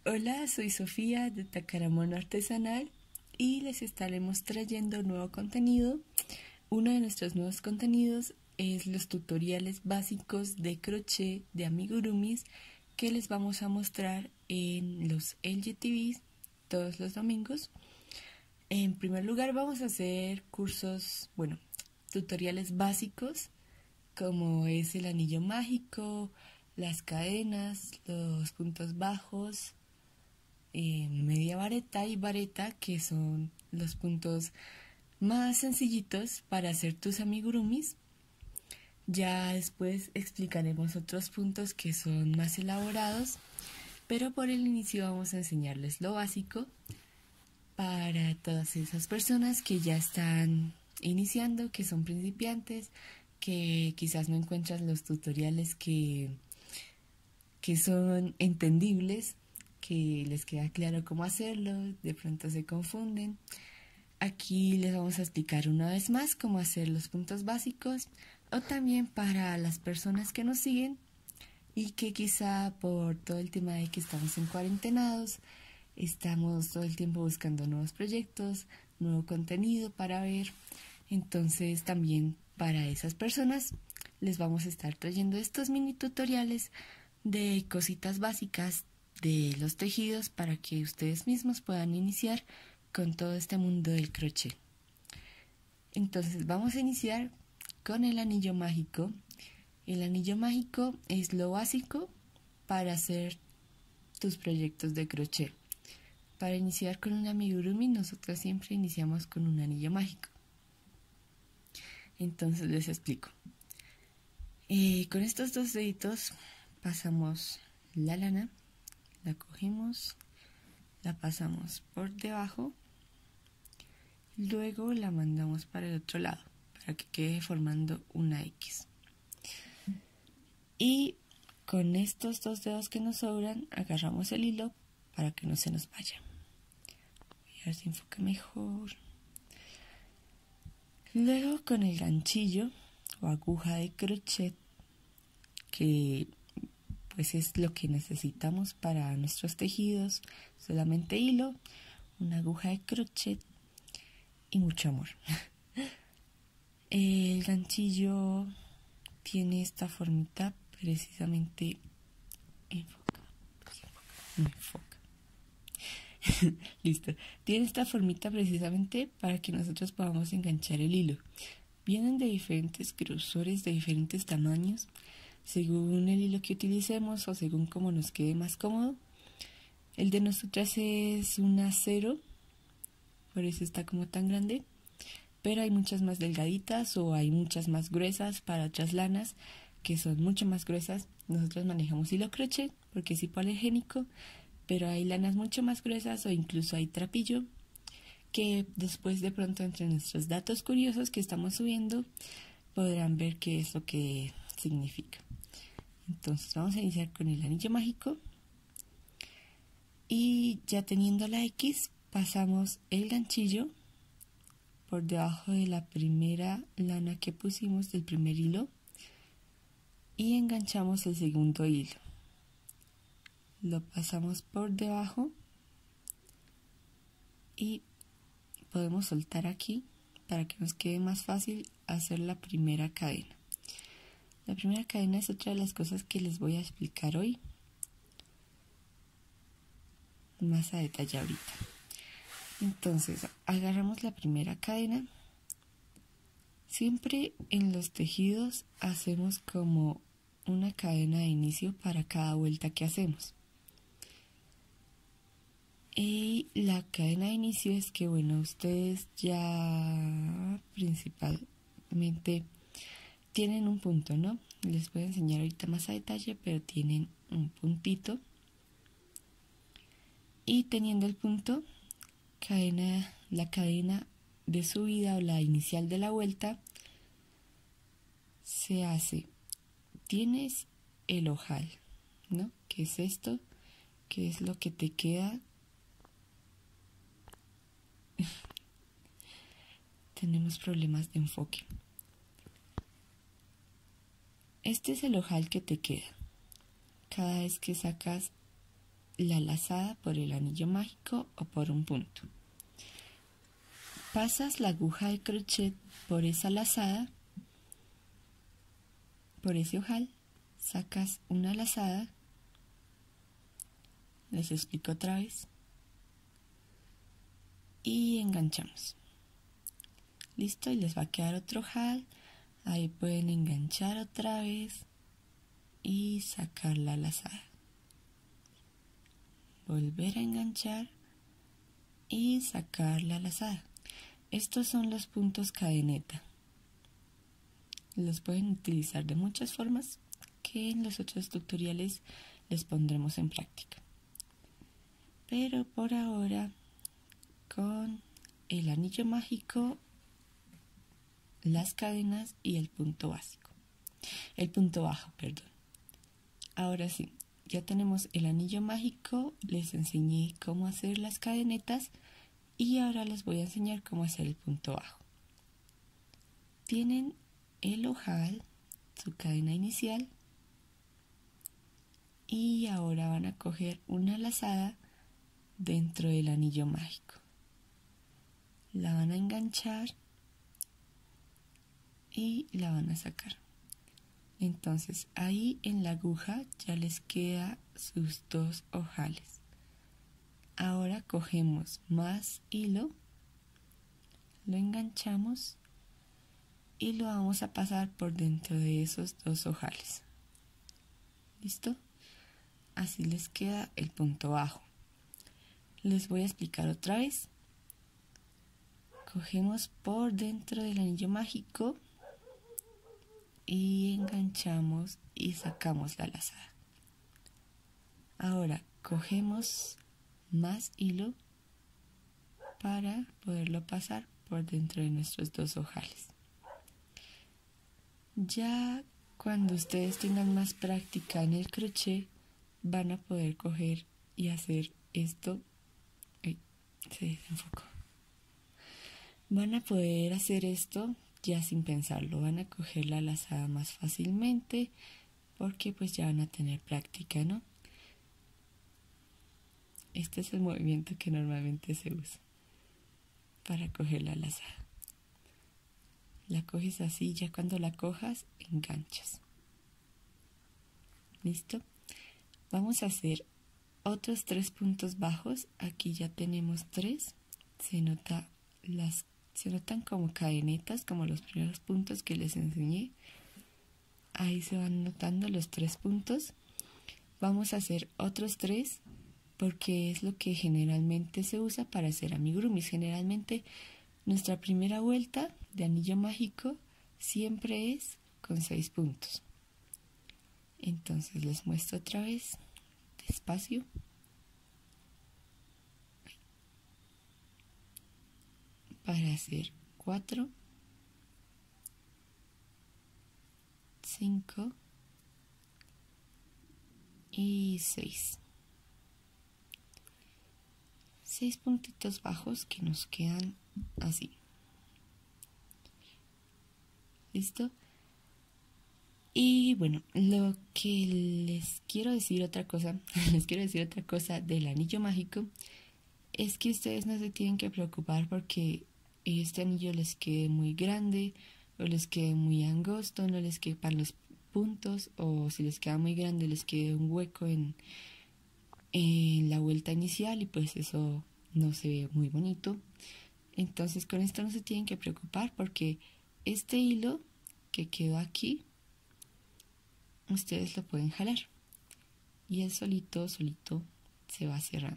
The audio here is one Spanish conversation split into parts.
Hola, soy Sofía de Takaramono Artesanal y les estaremos trayendo nuevo contenido. Uno de nuestros nuevos contenidos es los tutoriales básicos de crochet de amigurumis que les vamos a mostrar en los LGTVs todos los domingos. En primer lugar vamos a hacer tutoriales básicos como es el anillo mágico, las cadenas, los puntos bajos, media vareta y vareta, que son los puntos más sencillitos para hacer tus amigurumis. Ya después explicaremos otros puntos que son más elaborados, pero por el inicio vamos a enseñarles lo básico para todas esas personas que ya están iniciando, que son principiantes, que quizás no encuentran los tutoriales que son entendibles, que les queda claro cómo hacerlo, de pronto se confunden. Aquí les vamos a explicar una vez más cómo hacer los puntos básicos, o también para las personas que nos siguen y que quizá por todo el tema de que estamos en cuarentenados, estamos todo el tiempo buscando nuevos proyectos, nuevo contenido para ver. Entonces también para esas personas les vamos a estar trayendo estos mini tutoriales de cositas básicas de los tejidos para que ustedes mismos puedan iniciar con todo este mundo del crochet. Entonces vamos a iniciar con el anillo mágico. El anillo mágico es lo básico para hacer tus proyectos de crochet. Para iniciar con un amigurumi nosotros siempre iniciamos con un anillo mágico. Entonces les explico. Con estos dos deditos pasamos la lana, la cogemos, la pasamos por debajo, luego la mandamos para el otro lado para que quede formando una X. Y con estos dos dedos que nos sobran agarramos el hilo para que no se nos vaya. Voy a ver si enfoca mejor. Luego con el ganchillo o aguja de crochet, que pues es lo que necesitamos para nuestros tejidos, solamente hilo, una aguja de crochet y mucho amor. El ganchillo tiene esta formita precisamente, listo, tiene esta formita precisamente para que nosotros podamos enganchar el hilo. Vienen de diferentes grosores, de diferentes tamaños, según el hilo que utilicemos o según cómo nos quede más cómodo. El de nosotras es un acero, por eso está como tan grande, pero hay muchas más delgaditas o hay muchas más gruesas para otras lanas que son mucho más gruesas. Nosotros manejamos hilo crochet porque es hipoalergénico, pero hay lanas mucho más gruesas o incluso hay trapillo, que después de pronto entre nuestros datos curiosos que estamos subiendo podrán ver qué es lo que significa. Entonces vamos a iniciar con el anillo mágico y ya teniendo la X pasamos el ganchillo por debajo de la primera lana que pusimos del primer hilo y enganchamos el segundo hilo. Lo pasamos por debajo y podemos soltar aquí para que nos quede más fácil hacer la primera cadena. La primera cadena es otra de las cosas que les voy a explicar hoy más a detalle ahorita. Entonces agarramos la primera cadena. Siempre en los tejidos hacemos como una cadena de inicio para cada vuelta que hacemos. Y la cadena de inicio es que, ustedes ya principalmente tienen un punto, ¿no? Les voy a enseñar ahorita más a detalle, pero tienen un puntito. Y teniendo el punto, la cadena de subida o la inicial de la vuelta se hace. Tienes el ojal, ¿no? ¿Qué es esto? ¿Qué es lo que te queda? Tenemos problemas de enfoque. Este es el ojal que te queda. Cada vez que sacas la lazada por el anillo mágico o por un punto. Pasas la aguja de crochet por esa lazada, por ese ojal, sacas una lazada, les explico otra vez, y enganchamos. Listo, y les va a quedar otro ojal, ahí pueden enganchar otra vez y sacar la lazada. Volver a enganchar y sacar la lazada. Estos son los puntos cadeneta. Los pueden utilizar de muchas formas que en los otros tutoriales les pondremos en práctica. Pero por ahora, con el anillo mágico, las cadenas y el punto básico. El punto bajo, perdón. Ahora sí, ya tenemos el anillo mágico, les enseñé cómo hacer las cadenetas y ahora les voy a enseñar cómo hacer el punto bajo. Tienen el ojal, su cadena inicial, y ahora van a coger una lazada dentro del anillo mágico. La van a enganchar y la van a sacar. Entonces ahí en la aguja ya les queda sus dos ojales. Ahora cogemos más hilo, lo enganchamos y lo vamos a pasar por dentro de esos dos ojales. ¿Listo? Así les queda el punto bajo. Les voy a explicar otra vez. Cogemos por dentro del anillo mágico y enganchamos y sacamos la lazada. Ahora cogemos más hilo para poderlo pasar por dentro de nuestros dos ojales. Ya cuando ustedes tengan más práctica en el crochet, van a poder coger y hacer esto. Se desenfocó. Van a poder hacer esto ya sin pensarlo. Van a coger la lazada más fácilmente porque pues ya van a tener práctica, ¿no? Este es el movimiento que normalmente se usa para coger la lazada. La coges así, ya cuando la cojas, enganchas. ¿Listo? Vamos a hacer otros 3 puntos bajos. Aquí ya tenemos 3. Se notan como cadenetas, como los primeros puntos que les enseñé. Ahí se van notando los 3 puntos. Vamos a hacer otros 3 porque es lo que generalmente se usa para hacer amigurumis. Generalmente nuestra primera vuelta de anillo mágico siempre es con 6 puntos. Entonces les muestro otra vez, despacio. Para hacer 4, 5 y 6. 6 puntitos bajos que nos quedan así. ¿Listo? Y bueno, lo que les quiero decir otra cosa del anillo mágico es que ustedes no se tienen que preocupar porque este anillo les quede muy grande o les quede muy angosto, no les quepan los puntos, o si les queda muy grande les quede un hueco en la vuelta inicial y pues eso no se ve muy bonito. Entonces con esto no se tienen que preocupar porque este hilo que quedó aquí ustedes lo pueden jalar y él solito se va cerrando.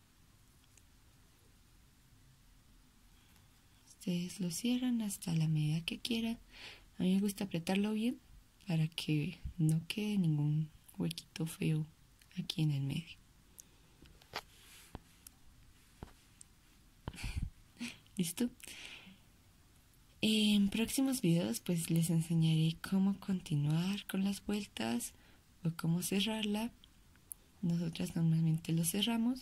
Ustedes lo cierran hasta la medida que quieran. A mí me gusta apretarlo bien para que no quede ningún huequito feo aquí en el medio. ¿Listo? En próximos videos pues les enseñaré cómo continuar con las vueltas o cómo cerrarla. Nosotras normalmente lo cerramos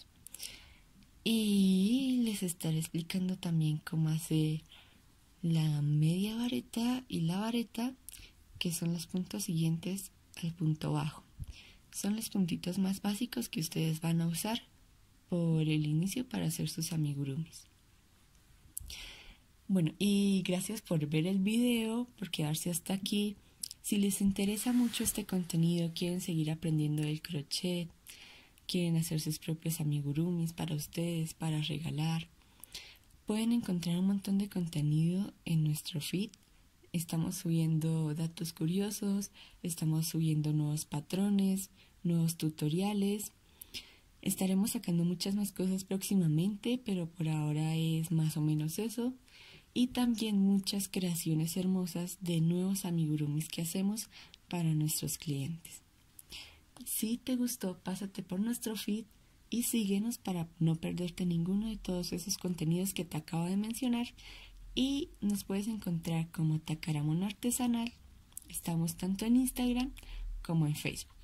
y les estaré explicando también cómo hacer la media vareta y la vareta, que son los puntos siguientes al punto bajo. Son los puntitos más básicos que ustedes van a usar por el inicio para hacer sus amigurumis. Bueno, y gracias por ver el video, por quedarse hasta aquí. Si les interesa mucho este contenido, quieren seguir aprendiendo del crochet, quieren hacer sus propios amigurumis para ustedes, para regalar, pueden encontrar un montón de contenido en nuestro feed. Estamos subiendo datos curiosos, estamos subiendo nuevos patrones, nuevos tutoriales. Estaremos sacando muchas más cosas próximamente, pero por ahora es más o menos eso. Y también muchas creaciones hermosas de nuevos amigurumis que hacemos para nuestros clientes. Si te gustó, pásate por nuestro feed y síguenos para no perderte ninguno de todos esos contenidos que te acabo de mencionar. Y nos puedes encontrar como Takara Mono Artesanal. Estamos tanto en Instagram como en Facebook.